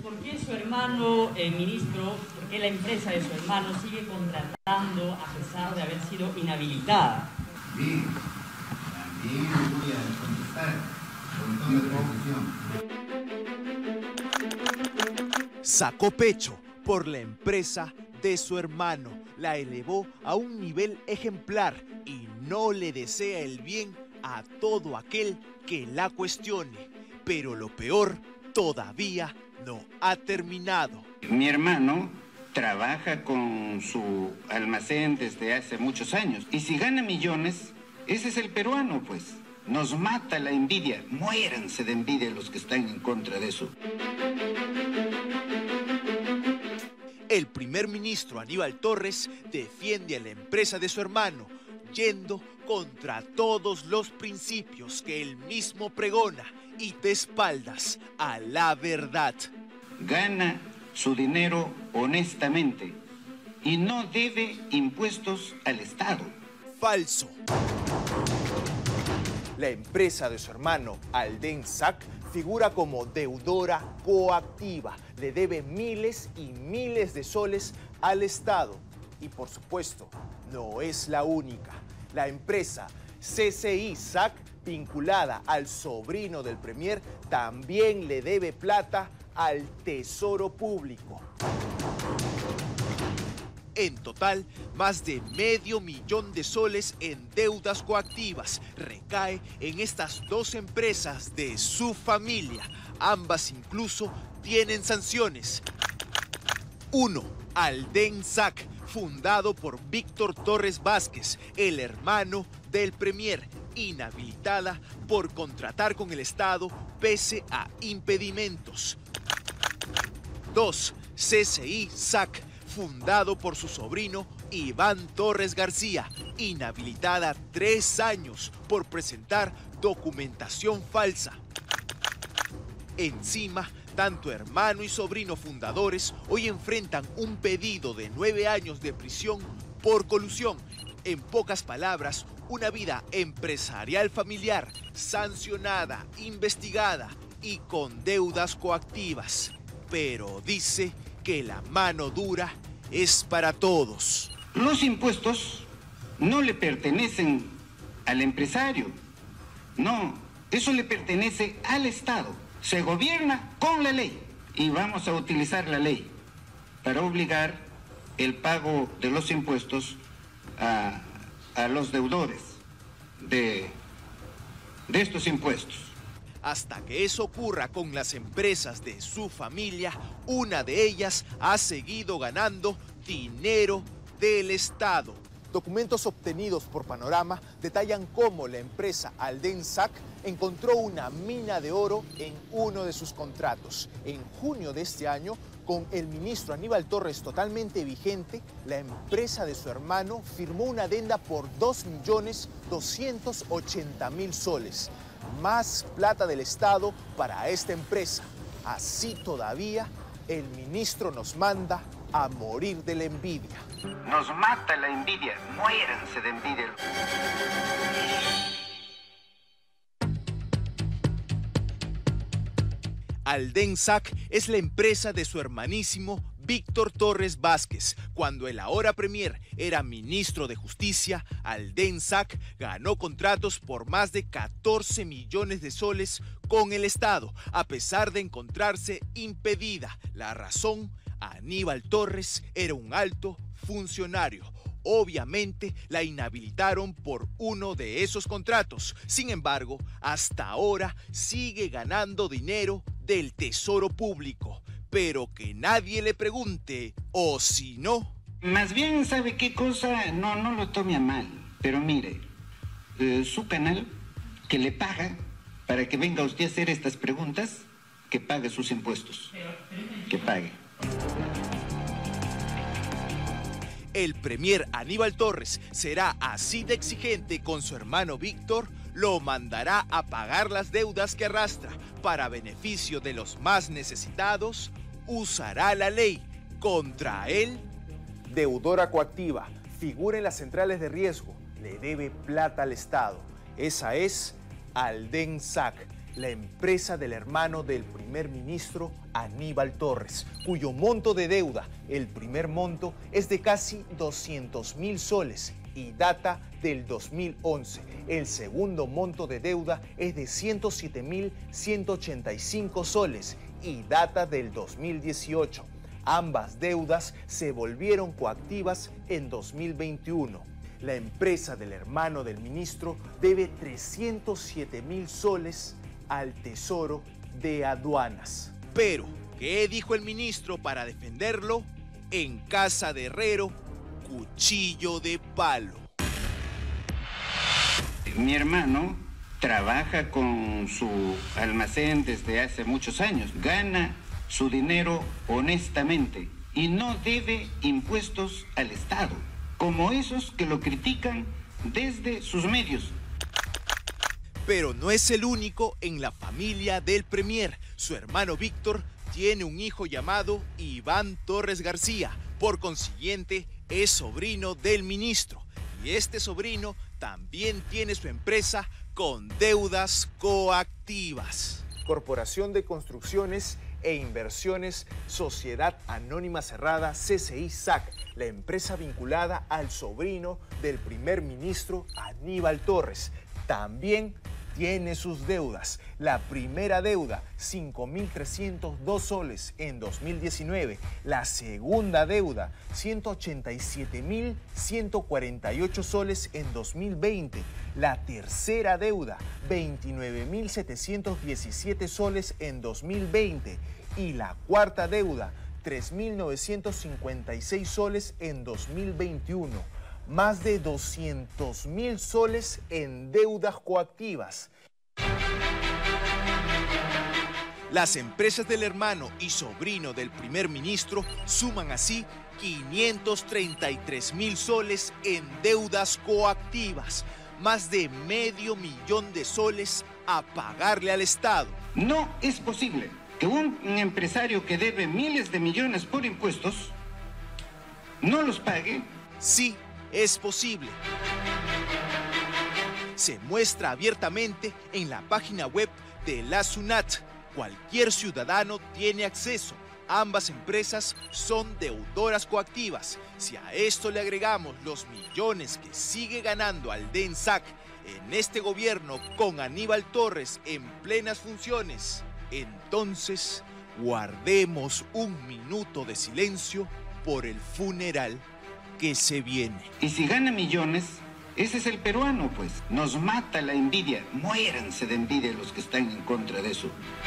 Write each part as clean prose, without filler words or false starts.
¿Por qué su hermano, ministro, por qué la empresa de su hermano sigue contratando a pesar de haber sido inhabilitada? Bien, también voy a contestar con toda precisión. Sacó pecho por la empresa de su hermano, la elevó a un nivel ejemplar y no le desea el bien a todo aquel que la cuestione. Pero lo peor todavía no ha terminado. Mi hermano trabaja con su almacén desde hace muchos años y si gana millones, ese es el peruano, pues. Nos mata la envidia. Muéranse de envidia los que están en contra de eso. El primer ministro Aníbal Torres defiende a la empresa de su hermano, yendo contra todos los principios que él mismo pregona y de espaldas a la verdad. Gana su dinero honestamente y no debe impuestos al Estado. Falso. La empresa de su hermano, Aldensac, figura como deudora coactiva. Le debe miles y miles de soles al Estado. Y por supuesto, no es la única. La empresa CCI SAC, vinculada al sobrino del Premier, también le debe plata al Tesoro Público. En total, más de $500,000 de soles en deudas coactivas recae en estas dos empresas de su familia. Ambas incluso tienen sanciones. 1. Aldensac, fundado por Víctor Torres Vázquez, el hermano del Premier, inhabilitada por contratar con el Estado pese a impedimentos. 2. CCI SAC, fundado por su sobrino Iván Torres García, inhabilitada 3 años por presentar documentación falsa. Encima, tanto hermano y sobrino fundadores hoy enfrentan un pedido de 9 años de prisión por colusión. En pocas palabras, una vida empresarial familiar, sancionada, investigada y con deudas coactivas. Pero dice que la mano dura es para todos. Los impuestos no le pertenecen al empresario. No, eso le pertenece al Estado. Se gobierna con la ley y vamos a utilizar la ley para obligar el pago de los impuestos a los deudores de estos impuestos. Hasta que eso ocurra con las empresas de su familia, una de ellas ha seguido ganando dinero del Estado. Documentos obtenidos por Panorama detallan cómo la empresa Aldensac encontró una mina de oro en uno de sus contratos. En junio de este año, con el ministro Aníbal Torres totalmente vigente, la empresa de su hermano firmó una adenda por 2.280.000 soles. Más plata del Estado para esta empresa. Así todavía, el ministro nos manda a morir de la envidia. Nos mata la envidia. Muéranse de envidia. Aldensac es la empresa de su hermanísimo Víctor Torres Vázquez. Cuando el ahora Premier era ministro de Justicia, Aldensac ganó contratos por más de 14 millones de soles con el Estado, a pesar de encontrarse impedida. La razón: Aníbal Torres era un alto funcionario. Obviamente la inhabilitaron por uno de esos contratos. Sin embargo, hasta ahora sigue ganando dinero del Tesoro Público. Pero que nadie le pregunte, o si no... Más bien, ¿sabe qué cosa? No lo tome a mal. Pero mire, su canal, que le paga para que venga usted a hacer estas preguntas, que pague sus impuestos. Que pague. El Premier Aníbal Torres será así de exigente con su hermano Víctor, lo mandará a pagar las deudas que arrastra para beneficio de los más necesitados, usará la ley contra él. Deudora coactiva, figura en las centrales de riesgo, le debe plata al Estado. Esa es Aldensac. la empresa del hermano del primer ministro Aníbal Torres, cuyo monto de deuda, el primer monto, es de casi 200.000 soles y data del 2011. El segundo monto de deuda es de 107.185 soles y data del 2018. Ambas deudas se volvieron coactivas en 2021. La empresa del hermano del ministro debe 307.000 soles al Tesoro de Aduanas. Pero, ¿qué dijo el ministro para defenderlo? En casa de herrero, cuchillo de palo. Mi hermano trabaja con su almacén desde hace muchos años, gana su dinero honestamente y no debe impuestos al Estado, como esos que lo critican desde sus medios. Pero no es el único en la familia del premier. Su hermano Víctor tiene un hijo llamado Iván Torres García. Por consiguiente, es sobrino del ministro. Y este sobrino también tiene su empresa con deudas coactivas. Corporación de Construcciones e Inversiones Sociedad Anónima Cerrada, CCI SAC, la empresa vinculada al sobrino del primer ministro Aníbal Torres, también tiene sus deudas. La primera deuda, 5.302 soles en 2019. La segunda deuda, 187.148 soles en 2020. La tercera deuda, 29.717 soles en 2020. Y la cuarta deuda, 3.956 soles en 2021. Más de 200.000 soles en deudas coactivas. Las empresas del hermano y sobrino del primer ministro suman así 533.000 soles en deudas coactivas. Más de $500.000 de soles a pagarle al Estado. No es posible que un empresario que debe miles de millones por impuestos no los pague. Sí, es posible. Se muestra abiertamente en la página web de la SUNAT. Cualquier ciudadano tiene acceso. Ambas empresas son deudoras coactivas. Si a esto le agregamos los millones que sigue ganando Aldensac en este gobierno con Aníbal Torres en plenas funciones, entonces guardemos un minuto de silencio por el funeral que se viene. Y si gana millones, ese es el peruano, pues. Nos mata la envidia. Muéranse de envidia los que están en contra de eso.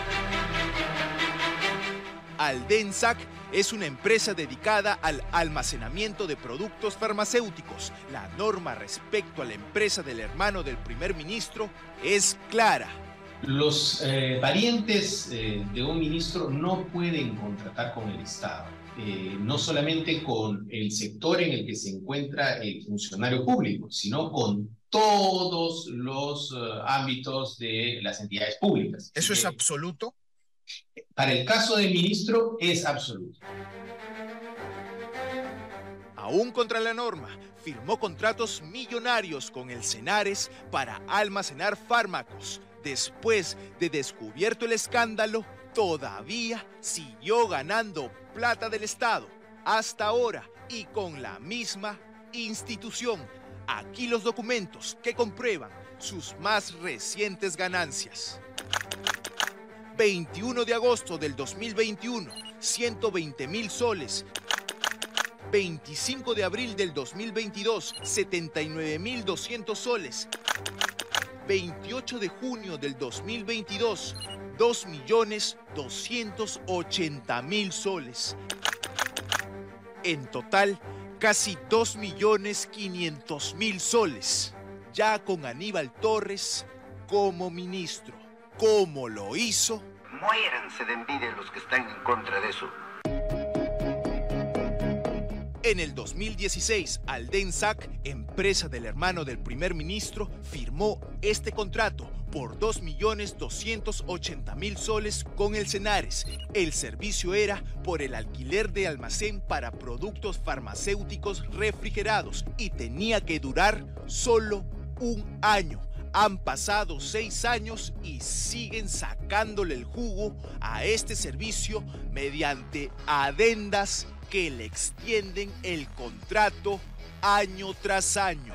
Aldensac es una empresa dedicada al almacenamiento de productos farmacéuticos. La norma respecto a la empresa del hermano del primer ministro es clara. Los parientes de un ministro no pueden contratar con el Estado. No solamente con el sector en el que se encuentra el funcionario público, sino con todos los ámbitos de las entidades públicas. ¿Eso es absoluto? Para el caso del ministro es absoluto. Aún contra la norma, firmó contratos millonarios con el Senares para almacenar fármacos. Después de descubierto el escándalo, todavía siguió ganando plata del Estado, hasta ahora y con la misma institución. Aquí los documentos que comprueban sus más recientes ganancias. 21 de agosto del 2021, 120.000 soles. 25 de abril del 2022, 79.200 soles. 28 de junio del 2022, 2.280.000 soles. En total, casi 2.500.000 soles, ya con Aníbal Torres como ministro. ¿Cómo lo hizo? Muéranse de envidia los que están en contra de eso. En el 2016, Aldensac, empresa del hermano del primer ministro, firmó este contrato por 2.280.000 soles con el Senares. El servicio era por el alquiler de almacén para productos farmacéuticos refrigerados y tenía que durar solo un año. Han pasado 6 años y siguen sacándole el jugo a este servicio mediante adendas que le extienden el contrato año tras año.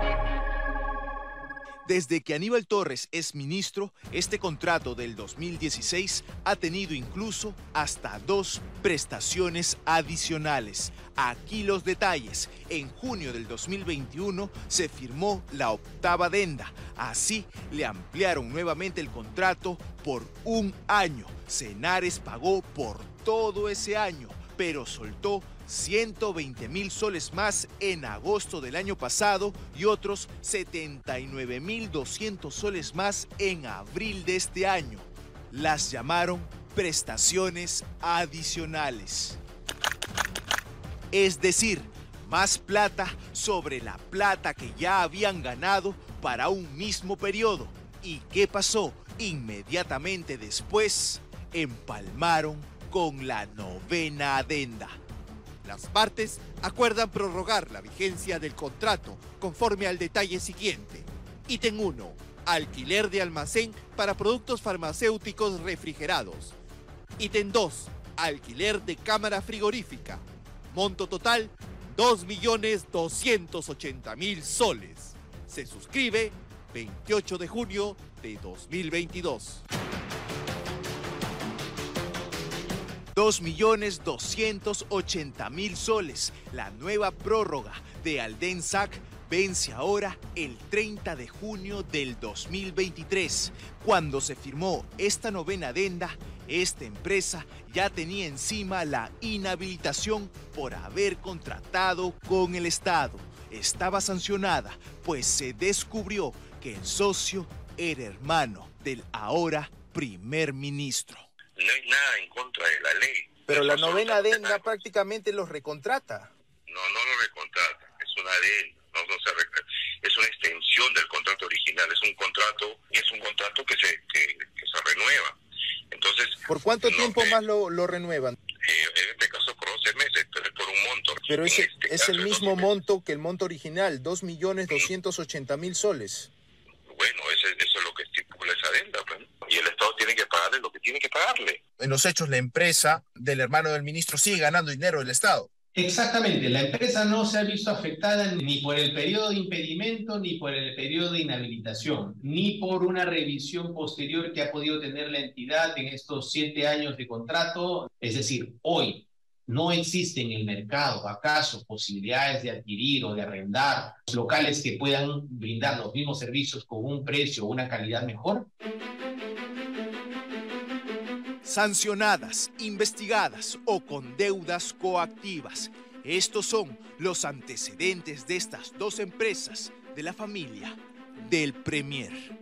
Desde que Aníbal Torres es ministro, este contrato del 2016 ha tenido incluso hasta 2 prestaciones adicionales. Aquí los detalles. En junio del 2021 se firmó la 8ª adenda. Así le ampliaron nuevamente el contrato por 1 año. Senares pagó por todo ese año, pero soltó 120.000 soles más en agosto del año pasado y otros 79.200 soles más en abril de este año. Las llamaron prestaciones adicionales. Es decir, más plata sobre la plata que ya habían ganado para un mismo periodo. ¿Y qué pasó? Inmediatamente después, empalmaron con la 9ª adenda. Las partes acuerdan prorrogar la vigencia del contrato conforme al detalle siguiente. Ítem 1. Alquiler de almacén para productos farmacéuticos refrigerados. Ítem 2. Alquiler de cámara frigorífica. Monto total, 2.280.000 soles. Se suscribe 28 de junio de 2022. 2.280.000 soles. La nueva prórroga de Aldensac vence ahora el 30 de junio del 2023. Cuando se firmó esta 9ª adenda, esta empresa ya tenía encima la inhabilitación por haber contratado con el Estado. Estaba sancionada, pues se descubrió que el socio era hermano del ahora primer ministro. No hay nada en contra de la ley. Pero la 9ª adenda prácticamente los recontrata. No lo recontrata, es una adenda, es una extensión del contrato original, es un contrato que se renueva. Entonces, ¿por cuánto tiempo más lo renuevan? En este caso por 11 meses, pero es por un monto. Pero es el mismo monto que el monto original, 2.280.000 soles. Bueno, eso es lo que estipula esa adenda, ¿no? Y el Estado tiene que pagarle lo que tiene que pagarle. En los hechos, la empresa del hermano del ministro sigue ganando dinero del Estado. Exactamente, la empresa no se ha visto afectada ni por el periodo de impedimento, ni por el periodo de inhabilitación, ni por una revisión posterior que ha podido tener la entidad en estos 7 años de contrato. Es decir, hoy no existe en el mercado, ¿acaso, posibilidades de adquirir o de arrendar locales que puedan brindar los mismos servicios con un precio o una calidad mejor? Sancionadas, investigadas o con deudas coactivas. Estos son los antecedentes de estas 2 empresas de la familia del Premier.